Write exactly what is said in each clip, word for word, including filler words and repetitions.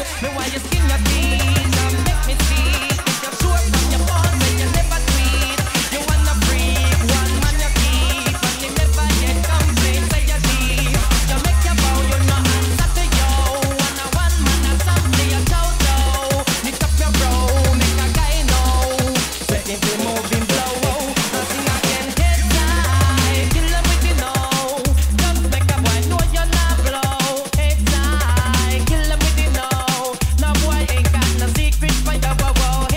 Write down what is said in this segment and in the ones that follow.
Me why you skin your teeth and make me see. If you're sure from your bones that you never tweet. You wanna freak, one man you keep, and you never yet complain, say you deep. You make your bow, you no answer to yo. One a one man a something you chow chow. Lift up your bro, make a guy know. Set him to moving blow. Nothing I can get high, kill him with you know. Just make a boy know you're not blow. Heads high, kill him with you know. No boy ain't got no secret for your wow wow.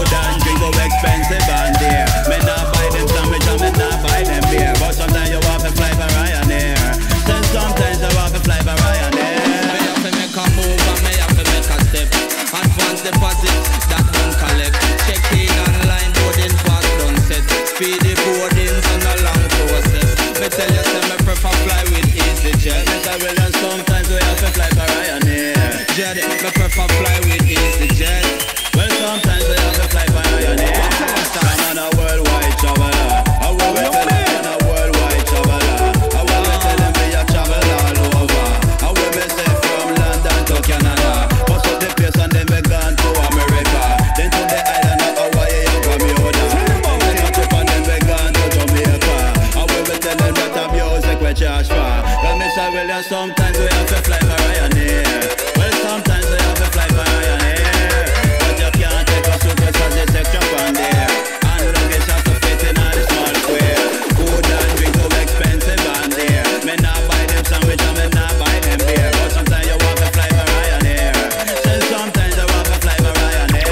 Food and drink so expensive and dear. Me not buy them sandwich and me not buy them beer. But sometimes you want to fly for Ryanair. Then sometimes you want to fly for Ryanair. Me have to make a move and me have to make a step. Advance deposit, that don't collect. Check in online, boarding pass done set. Speed the boardings on a long process. Me tell you, say me prefer fly with EasyJet. Mister Williams, sometimes we have to fly for Ryanair. Jet, me prefer fly with EasyJet. Well, sometimes we have to fly for Ryanair. I'm on a worldwide traveler. I want to tell them I'm a worldwide traveler. I want to tell them we a travel all over. I want me say from London to Canada. Bust up the place and then we gone to America. Then to the island of Hawaii and Bermuda. Then a trip and then we gone to Jamaica. I want me tell them that the music we charge for. Well, Mister Williams, sometimes we have to fly for Ryanair. Well, sometimes we have to fly for Ryanair. But you can't take a suitcase cause it's extra on there. And luggage has to fit in all the small square. Food and drink so expensive on there. Me not buy them sandwich and me not buy them beer. But sometimes you want to fly for Ryanair. Then sometimes you want to fly for Ryanair.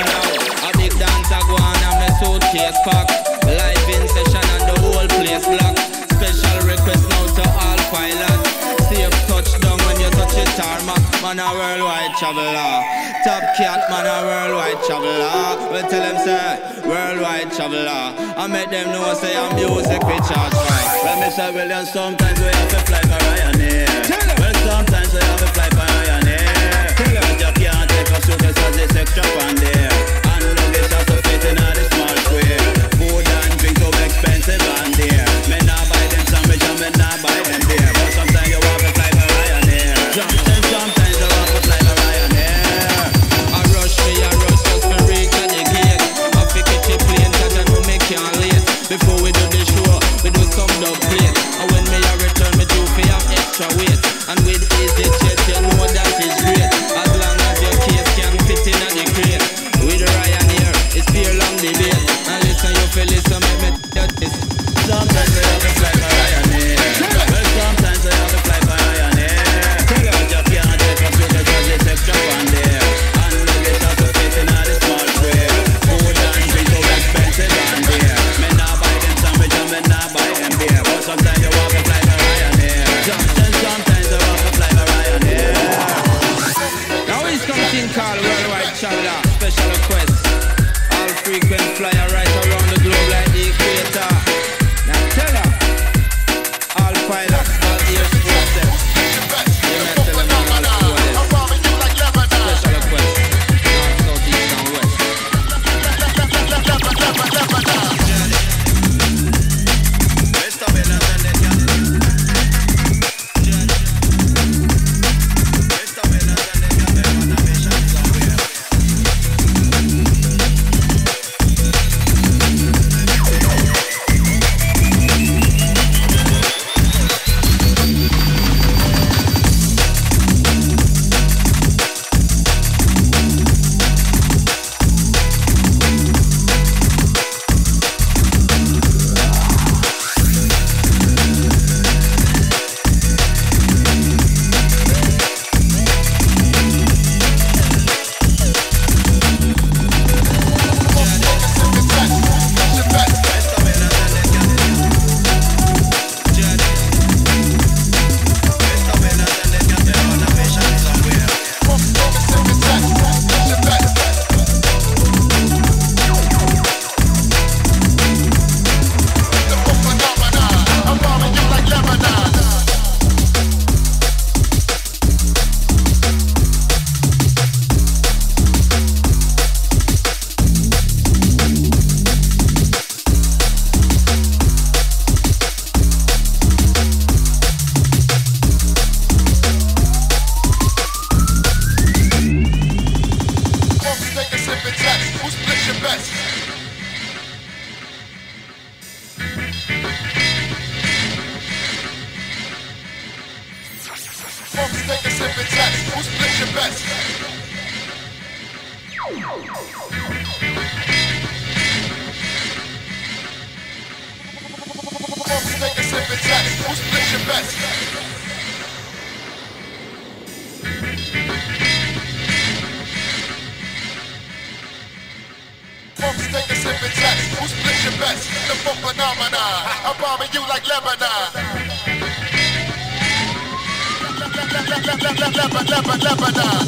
A big dance a go on and me suitcase pack. Live in session and the whole place lock. Special request now to all pilots. Safe touchdown when you touch it tarmac. Man a worldwide traveler. Top cat man a worldwide traveler. We tell them say worldwide traveler. I make them know say I'm music we charge for. Well, Mister Williams, sometimes we have to fly for Ryanair. Well, sometimes we have to fly for Ryanair. But you can't take a suitcase cause it's extra on there. And luggage has to fit in all the small square. Food and drink so expensive on there. Me not buy them sandwich and me not buy them beer. But sometimes you have to fly for Ryanair. Then sometimes you have to fly for Ryanair. I rush me, I rush just to reach at the gate. I pick it to plane cause I know me can't late. Before we do the show, we do some dub plate. And when me a return, me do fi have extra weight. And with EasyJet, you know that is great. As long as your case can fit in at the crate. With Ryanair, it's pure long debate. And listen, you feel listen, make me tell you this. Sometimes we have to fly for Ryanair. Well, sometimes we have to fly for Ryanair. But you can't take a suitcase cause it's extra on there. And luggage has to fit in all the small square. Food and drink so expensive on there. Me not buy them sandwich and me not buy them beer. But sometimes you have to fly for Ryanair. Then sometimes you have to fly for Ryanair. Now it's something called worldwide traveler. Special request. All frequent flyer right around the globe like the equator. Now tell her. All pilots, all air forces. You may tell them all the special request. North, south, east and west. Mister Williams and the cat. Mister Williams and the cat. They're on a mission somewhere. funk phenomenon. I'm bombing you like Lebanon. Lebanon, Lebanon, Lebanon.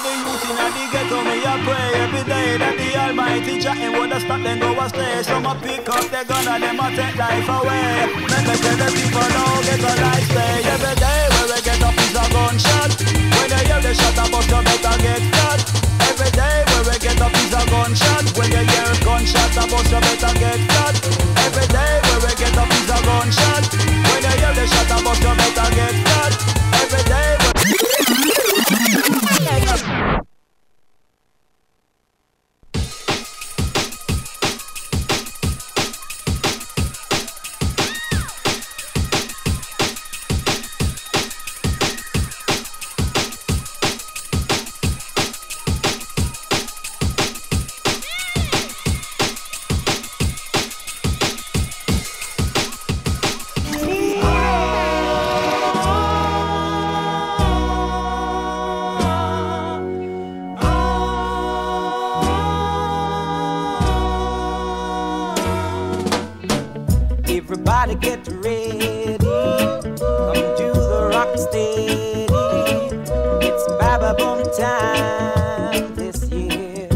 the youth in the ghetto, me a pray every day that the Almighty chatting would have stopped them go astray. Some a pick up their gun and them a take life away. Let me tell the people now get a life stay. Every day where we get up is a gunshot. When you hear the shot about you better get shot. Every day where we get up is a gunshot. When you hear gunshot about you better get shot. Every day where we get up is a gunshot. When you hear the shot about you better get shot. Every day. Everybody get ready, come to the rock steady. It's Baba Boom time this year.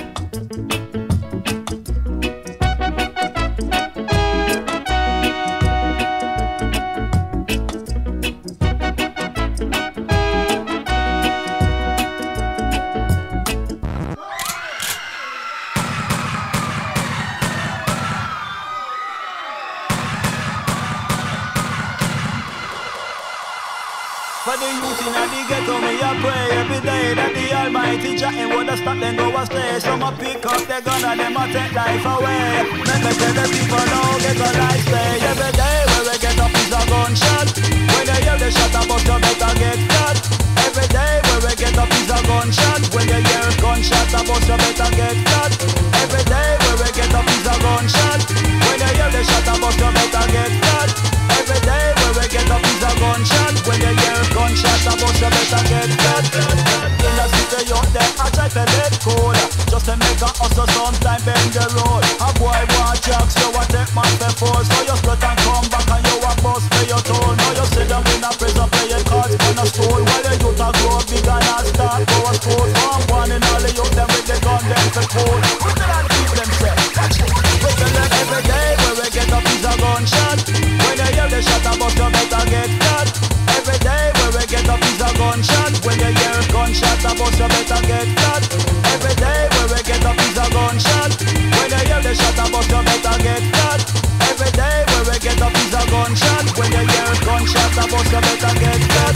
For the youth in the ghetto, me a pray every day that the Almighty chatting would have stopped them go astray. Some a pick up their gun and them a take life away. Let me tell the people now get a life stay. Every day where we get up is a gunshot. When you hear the shot about you better get shot. Every day where we get up is a gunshot. When you hear gunshot about you better get shot. Every day where we get up is a gunshot. When you hear the shot about you better get shot. Every day where we get up is a gunshot. When you hear gunshot about you better get shot. In the city out there I try to let cool. Just to make a hustle sometime bend the road. A boy want jacks, you a take man before. So you split and come back and you a bust for your toll. Now you sit down in a prison playing cards on a stool. While the youth a grow big and a start go a school. From one in all the youth them with the gun them for cool. We can keep them set. We can let every day where we get up is a gunshot. When you hear the shot about you better get shot. Every day where we get up is a gunshot. When you hear gunshot about you better get shot. Every day where we get up is a gunshot. When you hear the shot about you better get shot. Every day where we get up is a gunshot. When you hear gunshot about you better get shot.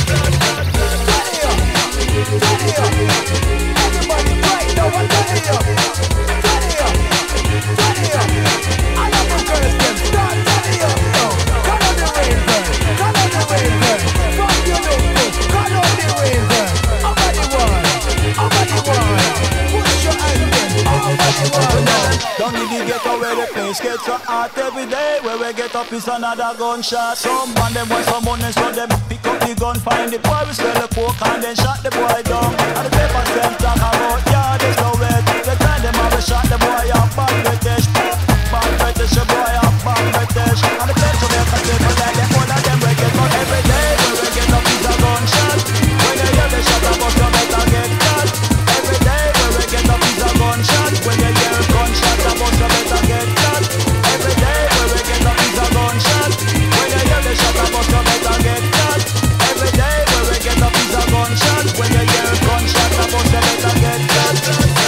Ready up, ready up. Everybody right now, ready up, ready up, ready up. I love the girls them start ready up now. Call on the rain girl, call on the rain girl. From your look, call on the rain girl. Over the wall, over the wall. Push your hand in, over the wall. Down in the ghetto where the place gets so hot every day. Where we get up is another gunshot. Some man them want some money so them pick up the gun. Find the boy we sell the pork and then shot the boy down. And the papers them talk about yeah they so wet. The time them have a shot the boy up back British. Back British the boy up back British. And the place to make a table like the one of them we get on every day. Where we get up is a gunshot. When you hear the shot about you better get shot. Every day where we get up is a gunshot. When you hear gunshot about you better get shot. Every day where we get up is a gunshot. When you hear the shot about you better get shot. Every day where we get up is a gunshot. When you hear gunshot about you better get shot.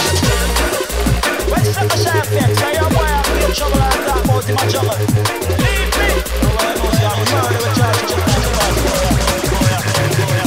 When you set the champagne, say your boy I'm in trouble and talk about him a trouble. Leave me! No one knows you have a murder with charge just like the boss. Go yeah, go yeah, go yeah.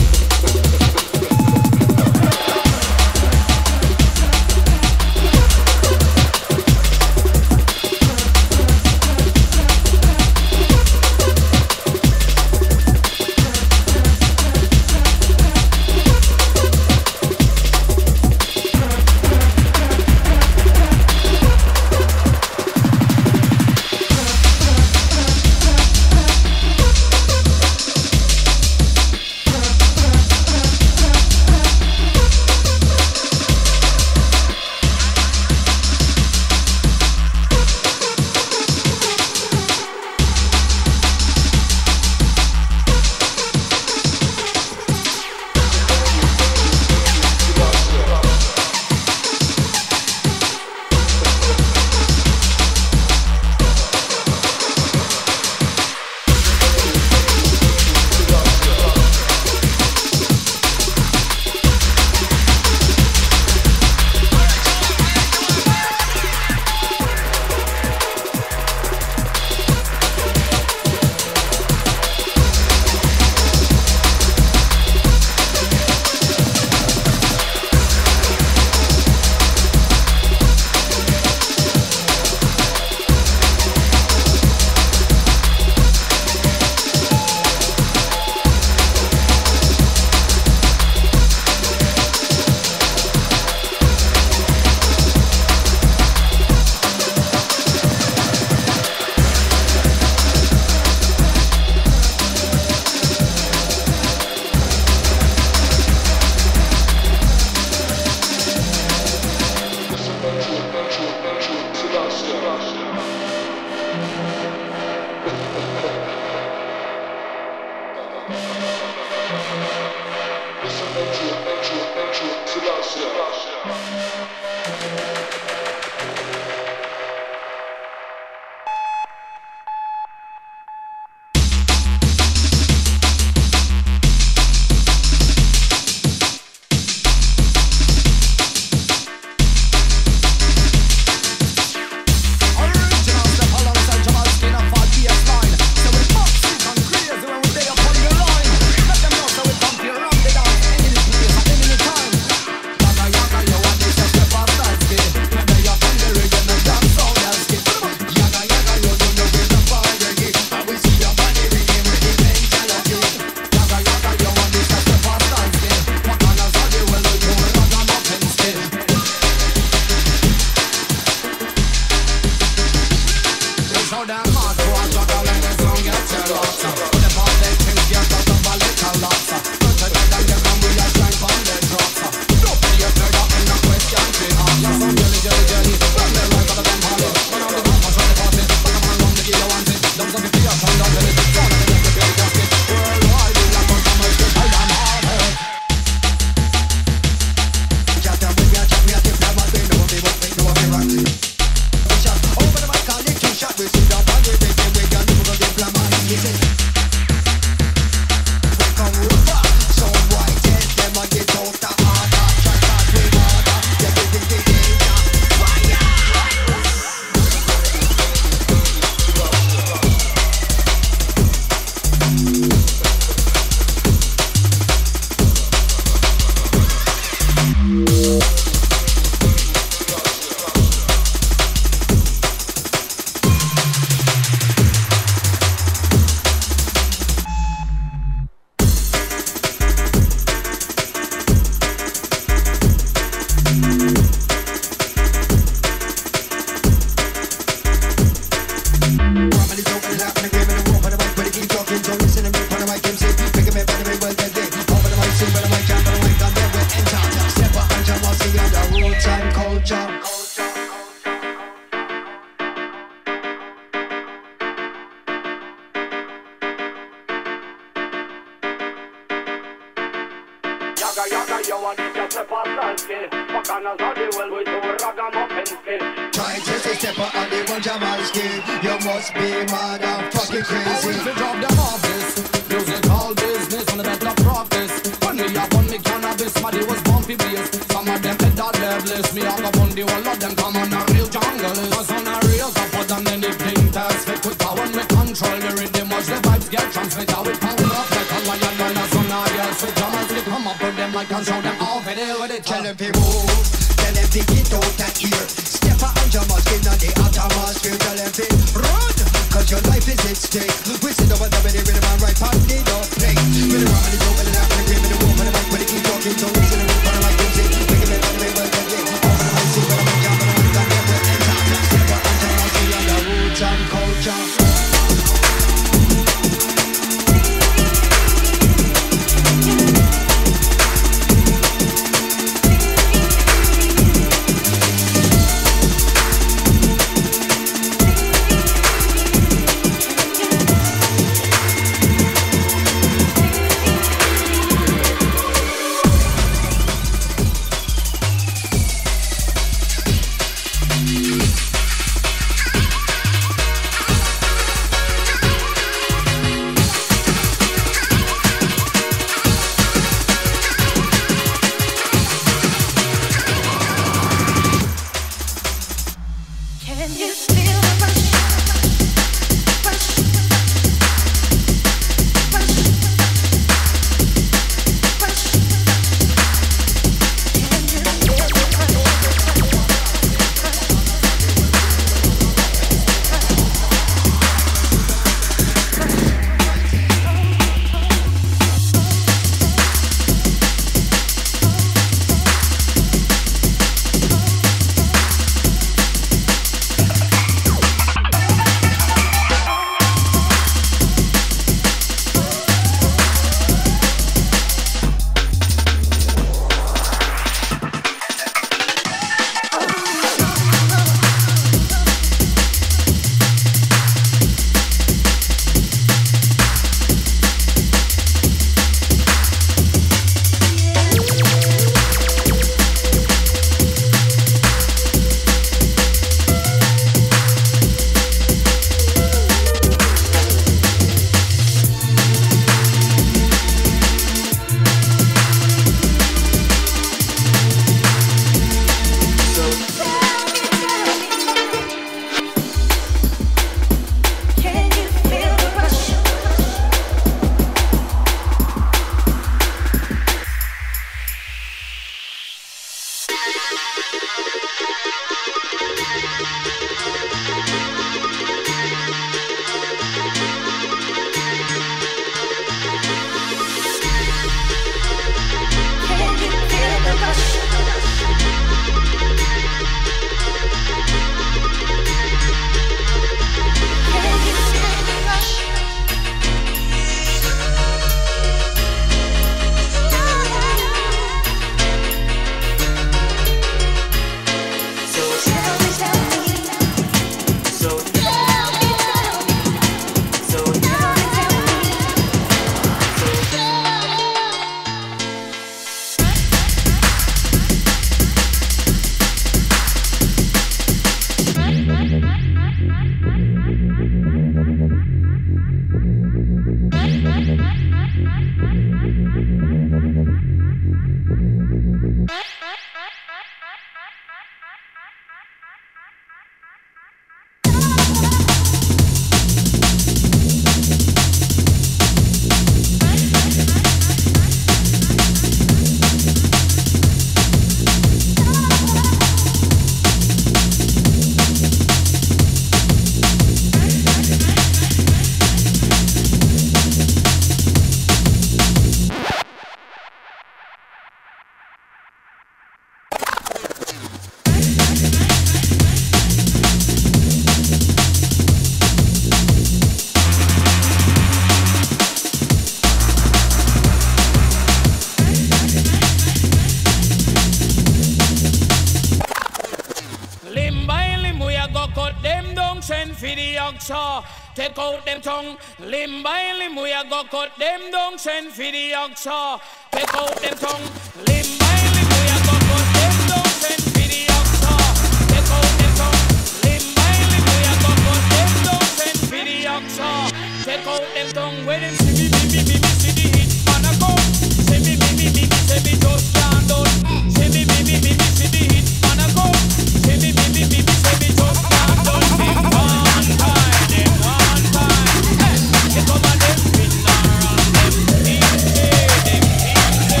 Take out them tongue, limb by limb, we a go cut them down, send for the oxa. Take out them tongue, limb by limb, we a go cut them down, send for the oxa. Take out them tongue, limb by limb, we a go cut them down, send for the oxa. Take out them tongue, when them see me, me, me, me, me, see the hit man a come. See me, me, me, me, me, see me just can't done. See me, me, me, me, me, see the hit man a come. See me, me, me, me, me, see me just can't done. Them one time, them one time. Hey, come on, them spin around, them things say, them things say.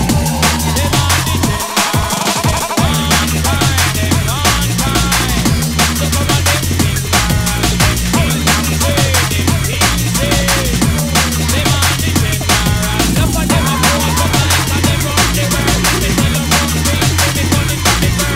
Them on the general, them one time, them one time. So come on, them spin around, them things say, them things say. Them on the general, enough of them a go and come on like a them run the world. They tell them wrong things, so they turn it to the girl.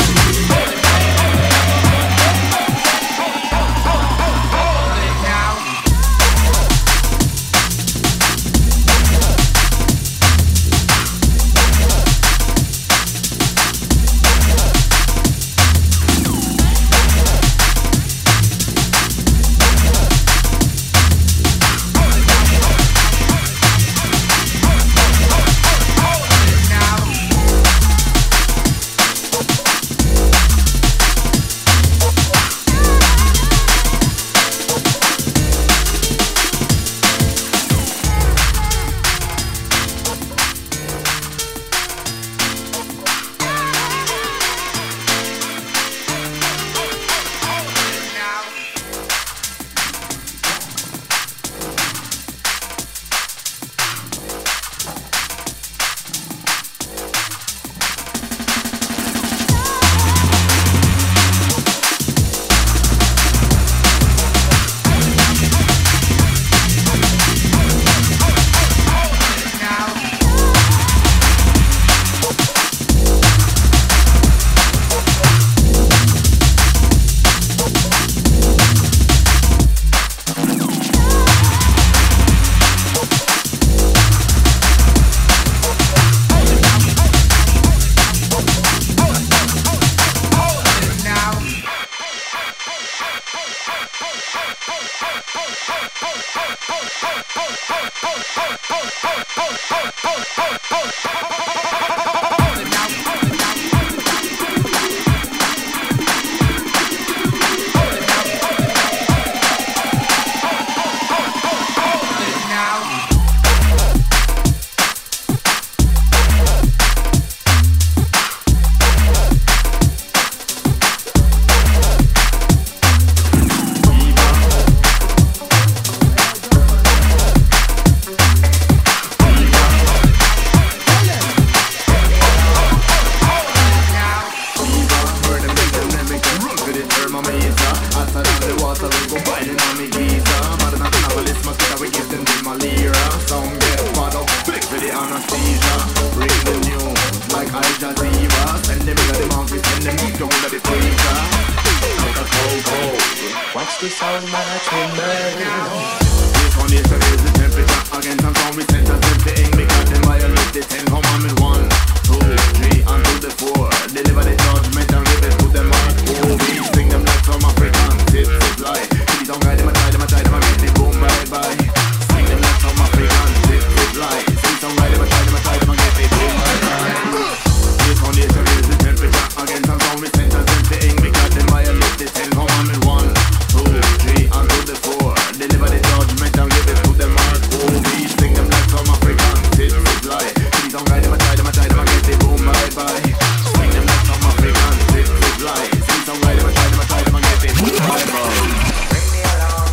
them keep going to the freezer. Like a cold cold. Watch the sound man a tremble. This one is to raise the temperature against some sound we sent us emptying because them violate the ten commandment. One, two, three, and to the four. Deliver the judgment and give it to them all. Oh, we sing them like some African tip, tip, lie. Please don't guide them, I try them, I try them, I get the boom, bye, bye. Sing them like some African tip, tip, lie. Please don't guide them, I try them, I try them, I get the boom, bye, bye. This one is to raise the temperature against some sound we sent us emptying because them violate the ten commandment. One, two, three, and to the four. Deliver the judgment and give it to them all. Oh, we sing them like some African tip, tip, lie. Please don't guide them, I try them, I try them, I get the boom, bye, bye. Sing them like some African tip, tip, lie. Please don't guide them, I try them, I try them, I get the boom, bye, bye. Bring me along.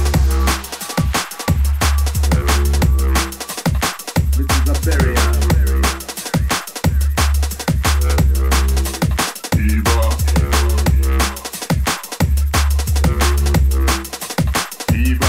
This is a burial. Eva. Eva.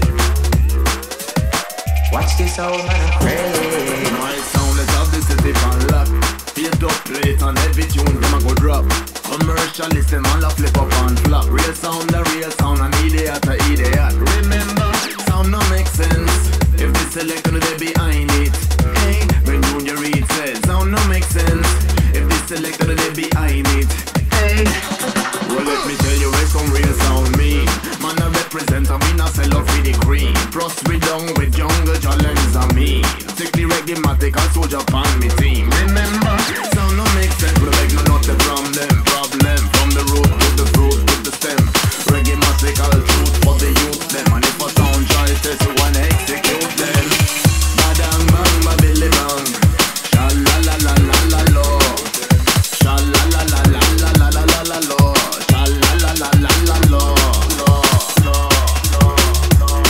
Watch the sound man a pray. My sound is of the city fan lock. Fade up plate and heavy tune them a go drop. Commercialist them all a flip up and flop. Real sound a real sound and idiot a idiot. Remember, sound no make sense if the selector they behind it. Hey, when Junior Reid says sound no make sense if the selector they behind it. Hey, well let me tell you where some real sound mean. Man I represent and we not sell out for the cream. Plus we down with jungle challenge and me. Sickly reggae matic and soldier pan me team. Remember, sound no make sense. We beg no nothing from them. Problem from the root to the fruit to the stem. Reggae matic all truth for the youth them. And if a sound try test you wanna execute them. Badang bang babili bang. Sha la la la la la lo. Sha la la la la la la la la la lo. Sha la la la la la lo. Lo lo lo lo lo.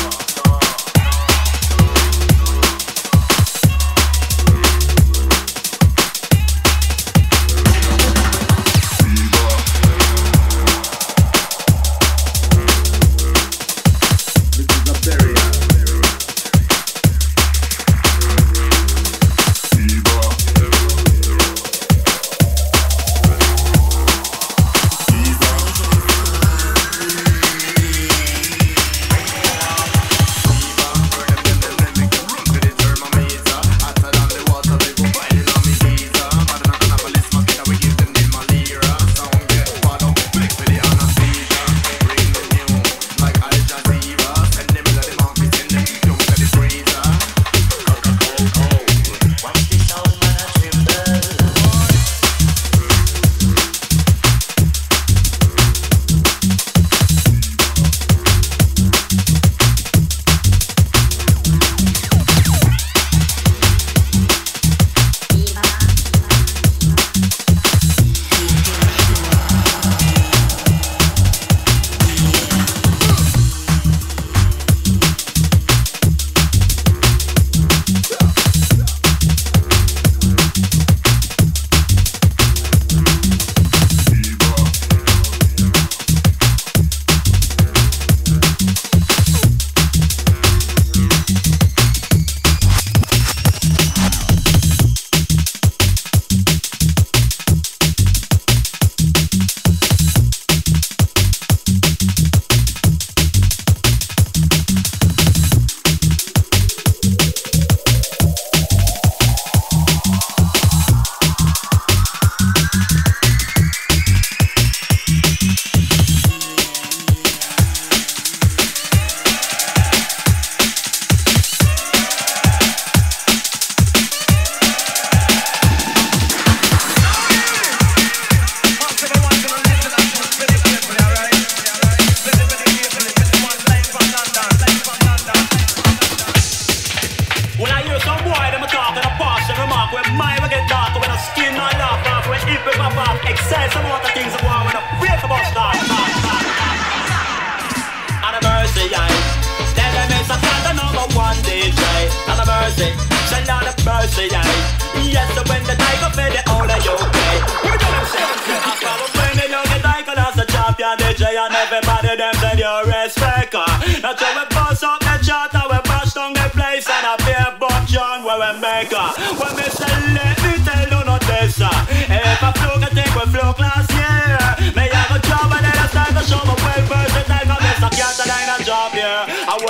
This is a burial. Eva. Watch the sound man a tremble. When I hear some boy, them a talk and a pass and remark when mine will get dark, when a skin I laugh off, when if it pop off, excess some other things I want when I break the bus start. And a mercy, I tell them it's a cat the number one D J. And a mercy, send out a mercy, I yes, so when the tiger fed it all of you okay. Here we go, them say, I follow when they don't get tiger as a champion D J, and everybody them send your respect. That's how we bust up the chart, and we bash down the place, and I bear buck John where we make her. When me say let me tell you not this, if I flow, I think we flow class, yeah.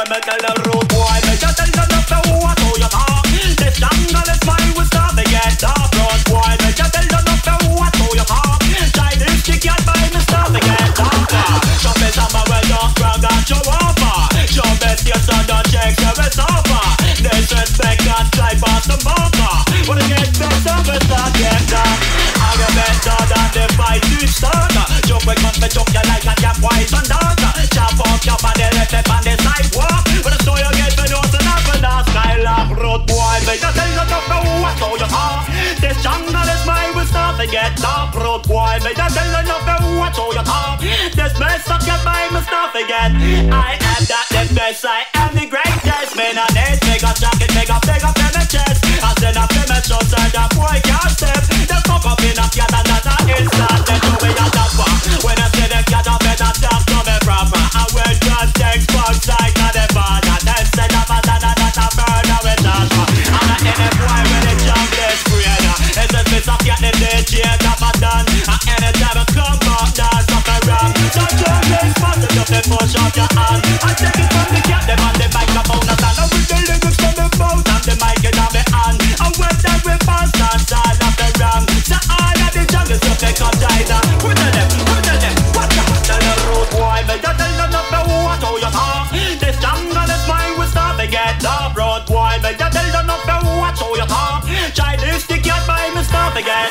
when me tell the road boy, me just tell them not to what how you talk. This jungle is mine, we start to get dark. Road boy, me just tell them not to what how you talk. Try this chick yet by me start to get darker. Show me some of where don't brag and show over. Show best your son don't check your it's over. Disrespect and try past the marker. When it gets better, we start get dark. I get better than the fight to start. Jump with me jump you like a damn wise and dark. Chop off your body, let it on the sidewalk. When the story you get me knows and up in the skylark. Road boy, me just tell you not to what how you talk. This jungle is mine, we start to get dark. Road boy, me just tell you not to what how you talk. This mess up your mind, me start to get. I am that the best, I am the greatest. Man on it, make a jacket, make a big up in the chest. I send up in my shots and that boy can't step. The fuck up in a cat and that's a instant. Then you way a dapper. When I say them cat up in a talk to me proper. I wear just text box like a the father. Then send up a dada that a murder with Joshua. I'm not in a boy with a junglist brainer. It's a piece of cat in the chair that I done. And anytime I come back, dance up and rock. So junglist massive up the push off your hand. I take it from the cat, them on the microphone. I stand up with the lyrics from the mouth and the mic in my hand. I went down with fast and style of the ram. So all of the junglers up they come China. Who tell them, who tell them, what the hell tell the road boy. Me just tell them not to what how you talk. This jungle is mine, we start to get up. Road boy, me just tell them not to what how you talk. Try this to get by me start to get.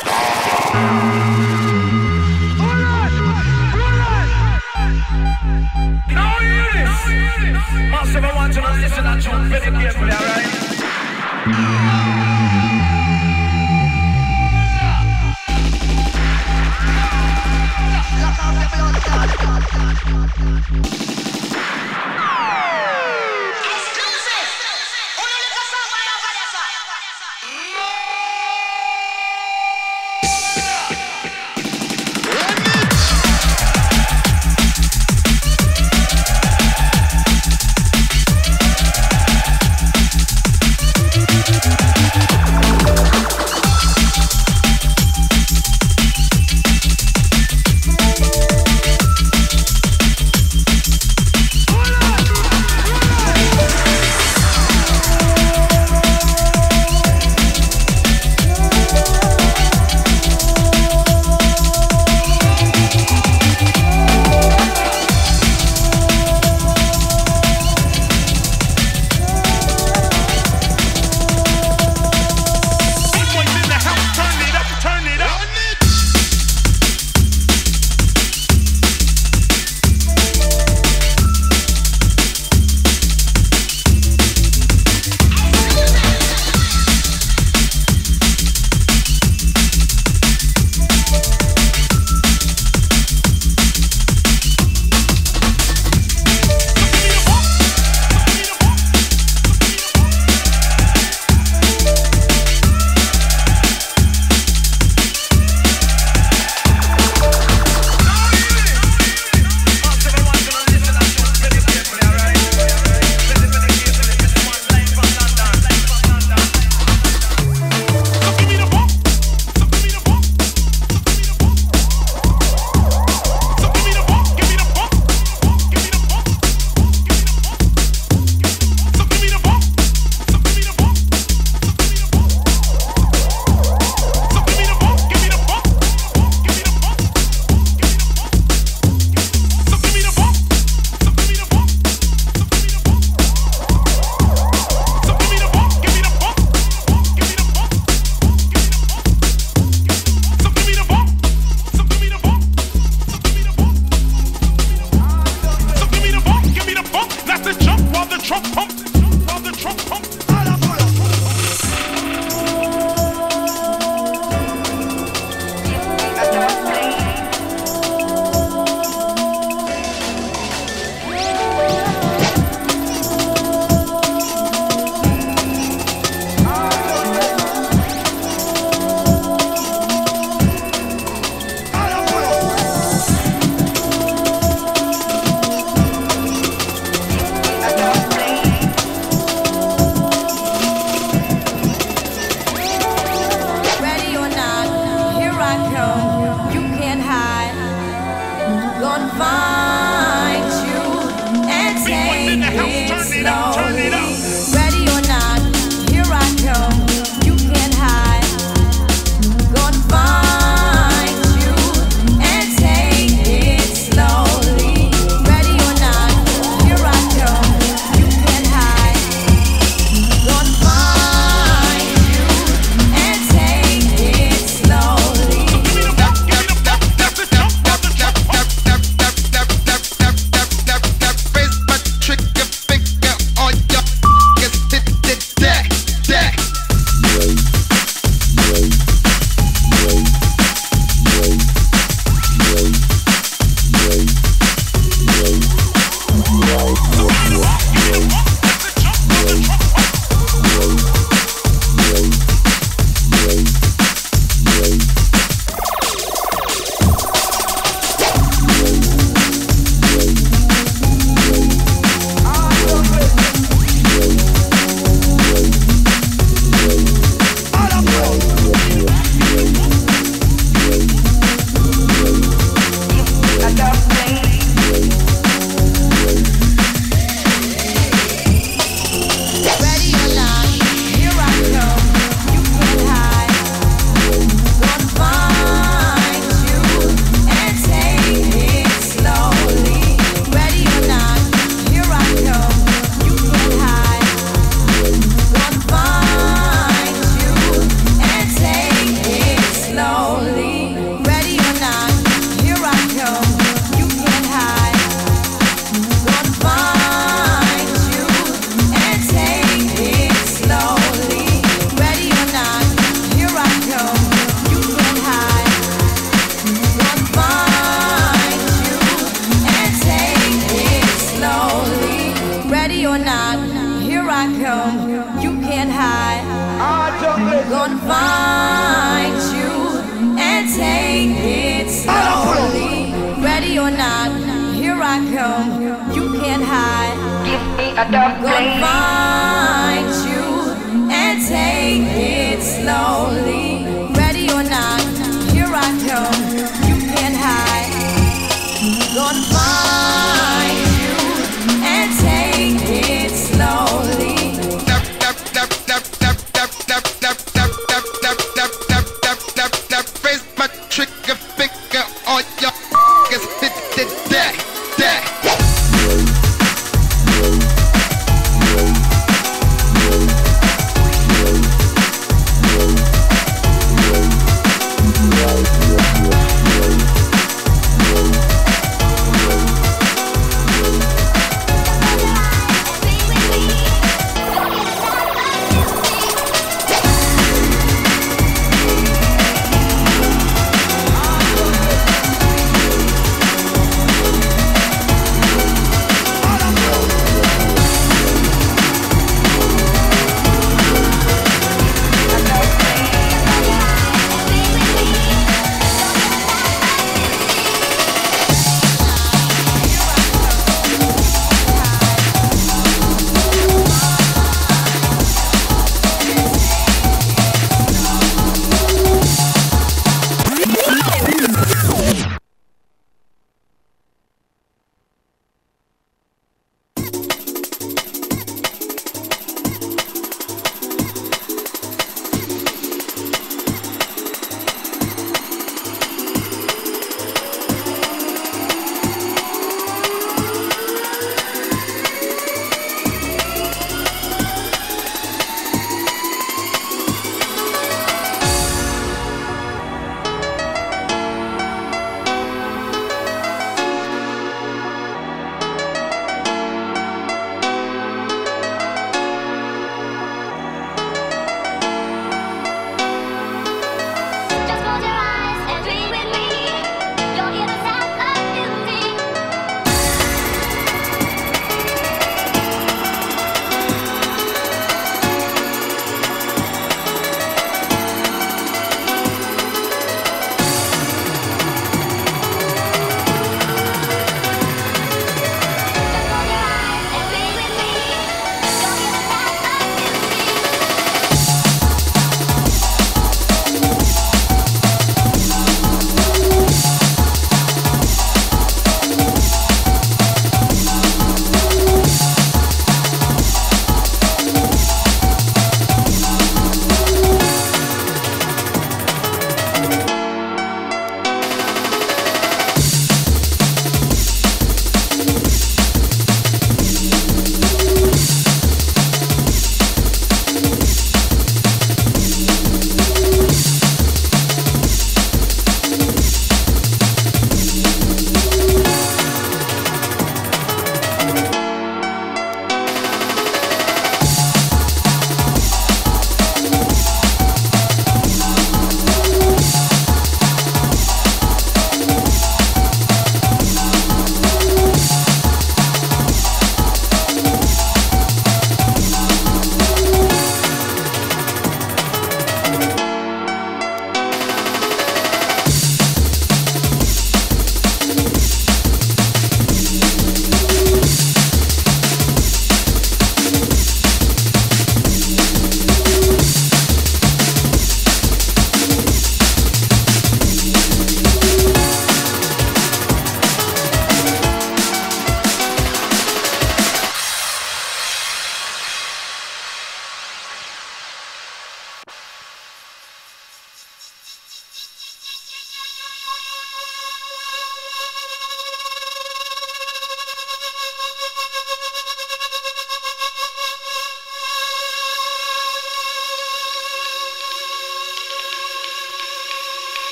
Now hear this. Massive, I want you to listen and tune very carefully, alright? find you and take it slowly. Ready or not, here I come. You can't hide. Give me a dog Gonna find you and take it slowly. Ready or not, here I come. You can't hide. Gonna find you and take it slowly. Raise my trigger finger on your is hit the deck, deck.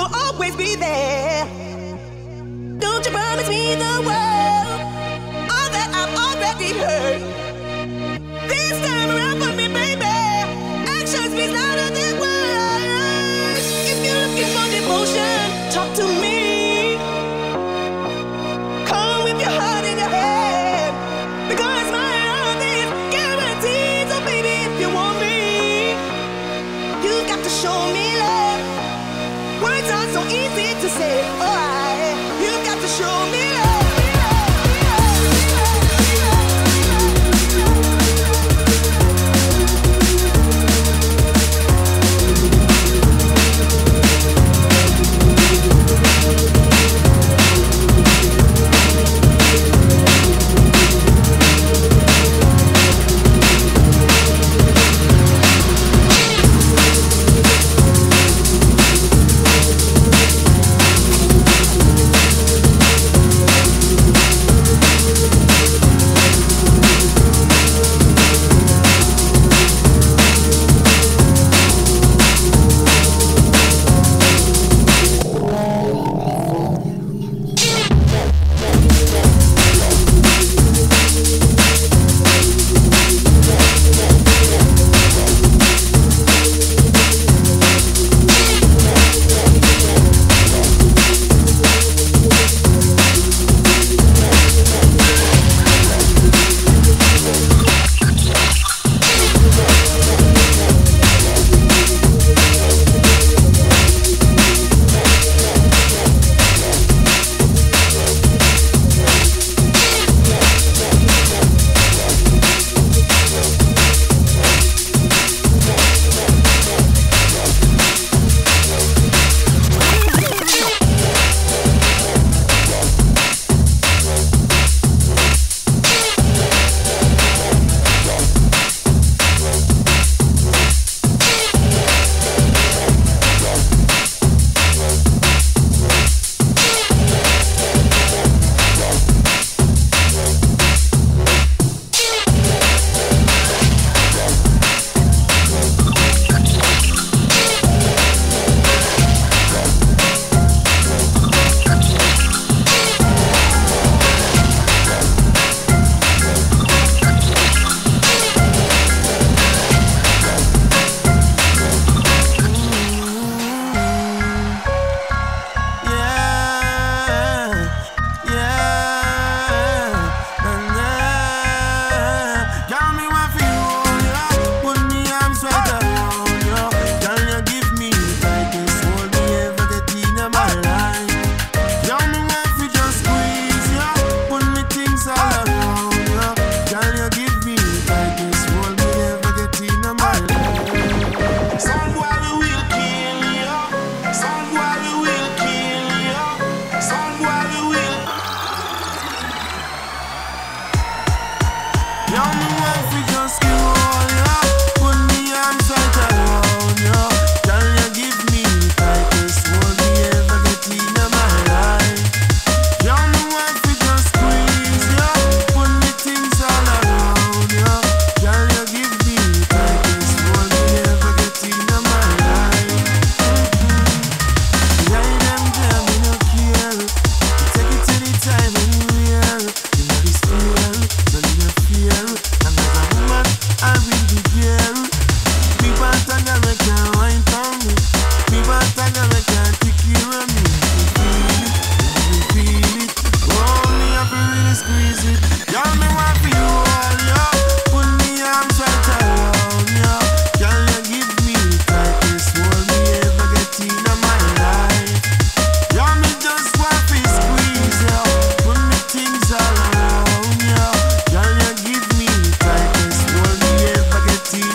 you'll always be there. Don't you promise me the world, all that I've already heard. This time around for me, baby, action speaks louder than words. If you're looking for devotion, talk to me. Come with your heart in your hand, because my love is guaranteed. So baby, if you want me, you got to show me love. Words aren't so easy to say. Oh, I, you got to show me love.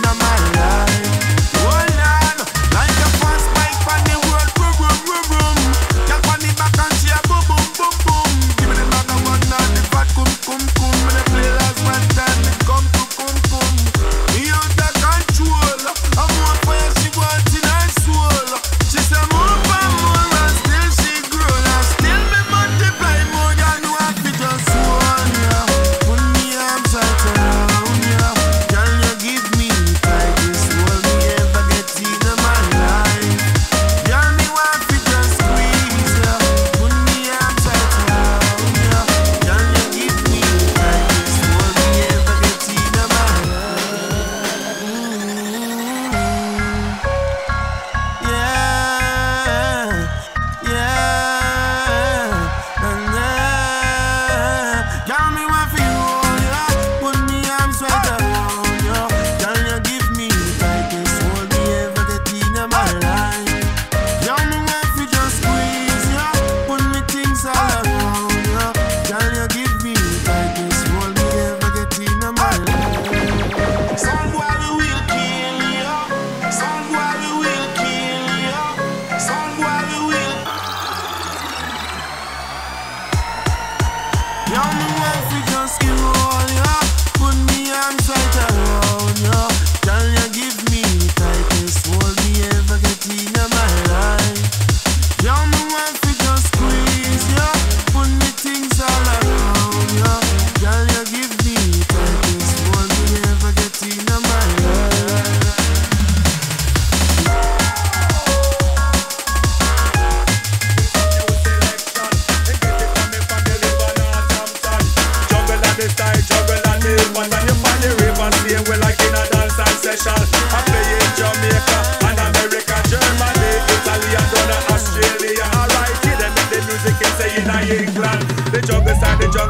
Like a fast bike on the road, boom, boom, boom, boom.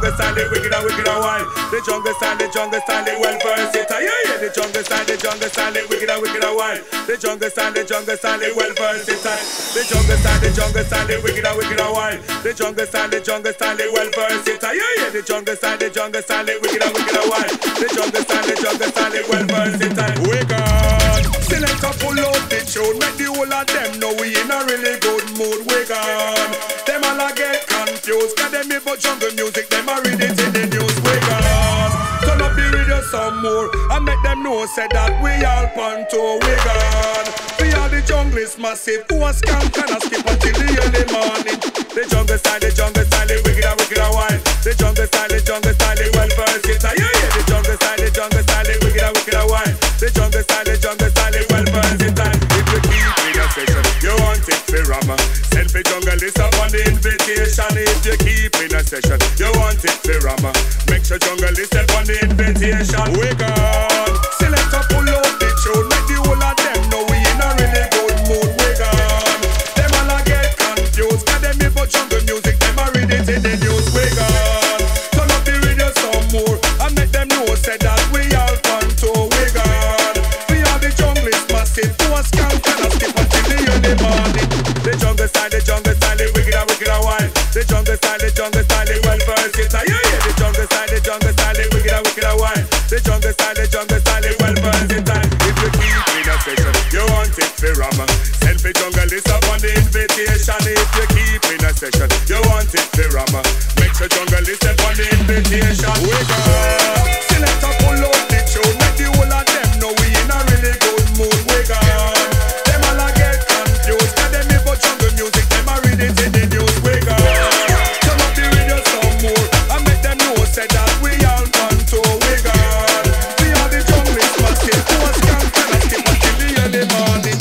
jungle style, the wicked and wicked and wild. The jungle style, the jungle style, the well versatile. Yeah, yeah, the jungle style, the jungle style, the wicked and wicked and wild. The jungle style, the jungle style, the well versatile. The jungle style, the jungle style, the wicked and wicked and wild. The jungle style, the jungle style, the well versatile. Yeah, yeah, the jungle style, the jungle style, the wicked and wicked and wild. The jungle style, the jungle style, the well versatile. Wake up, select a pull out the tune, make the whole of them know we in a really good mood. Wake up, them all a get confused, cause them hear about jungle music, them a read it in the news. Wake up, turn up the radio some more, and make them know say that we all panto. Wake up, we are the jungle is massive, who a scam can a skip until the early morning. The jungle style, the jungle style, the wicked and wicked and wild. The jungle style, the jungle style, the well versatile. Yeah, yeah, the jungle style, the jungle style, the wicked and wicked and wild. The jungle style, the jungle style, the well versatile. If you keep in a session, you want it for rama. Send for jungle list up on the invitation. If you keep in a session, you want it for rama. Make sure jungle list up on the invitation. Wake up, select a pull out the tune, make the whole of them know we in a really good mood. Wake up, them all a get confused, cause them hear about jungle music, them a read it in the news. Wake up, turn up the radio some more, and make them know say that we all panto. Wake up, we are the jungle is massive, who a scam can a skip until the early morning. The jungle style, the jungle style, the wicked and wicked and wild. The jungle style, the jungle style, the well versatile. Yeah, yeah, the jungle style, the jungle style, the wicked and wicked and wild. The jungle style, the jungle style, the well versatile. If you keep in a session, you want it for rama. Send for jungle list up on the invitation. If you keep in a session, you want it for rama. Make sure jungle list up on the invitation. Wake up, select a pull out the tune, make the whole of them know we in a really good mood. Wake up, them all a get confused, cause them hear about jungle music, them a read it in the news. Wake up, turn up the radio some more, and make them know say that we all panto. Wake up, we are the jungle is massive, who a scam can a skip until the early morning.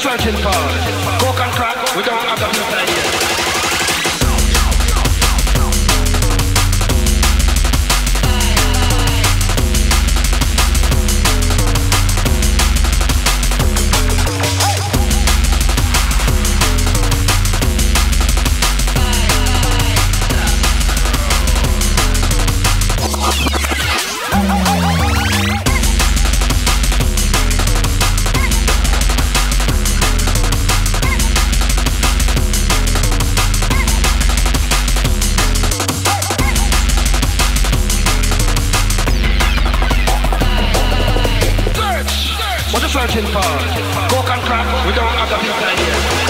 searching for coke and crack. We don't have that inside here. Searching for coke and crack. We don't have that inside here.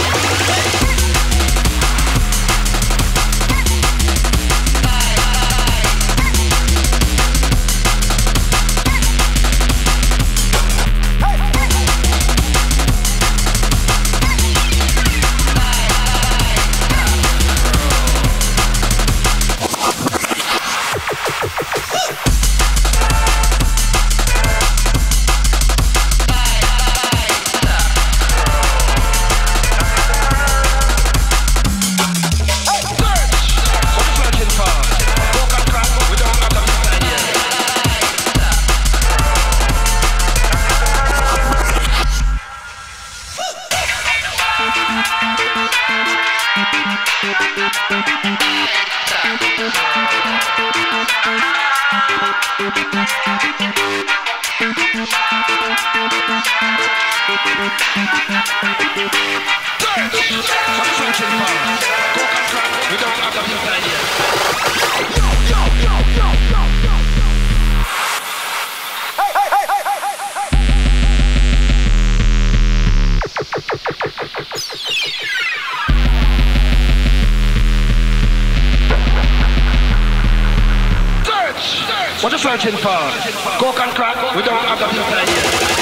What you searching for? Coke and crack? We don't have that inside here.